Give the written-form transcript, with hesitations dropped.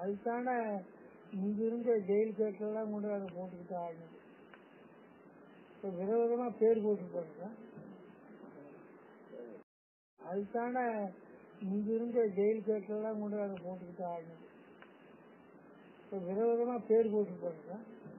அதுதானே இங்க இருந்த ஜெயில் கேட்டெல்லாம் கொண்டு அதை போட்டுக்கிட்டு ஆடினது. இப்போ விதவிதமா பேர் போட்டுருப்பாங்க. அதுதானே இங்க இருந்த ஜெயில் கேட்டெல்லாம் கொண்டு அதை போட்டுக்கிட்டு ஆடினது. இப்போ விதவிதமா பேர் போட்டுருப்பாங்க.